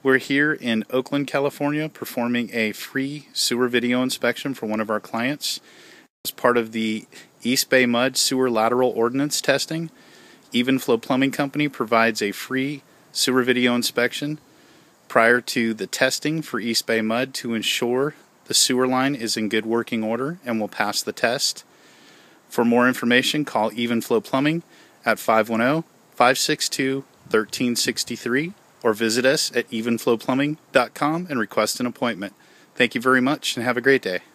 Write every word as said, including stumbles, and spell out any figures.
We're here in Oakland, California, performing a free sewer video inspection for one of our clients. As part of the East Bay Mud Sewer Lateral Ordinance testing, Evenflow Plumbing Company provides a free sewer video inspection prior to the testing for East Bay Mud to ensure the sewer line is in good working order and will pass the test. For more information, call Evenflow Plumbing at five one zero, five six two, one three six three or visit us at evenflow plumbing dot com and request an appointment. Thank you very much and have a great day.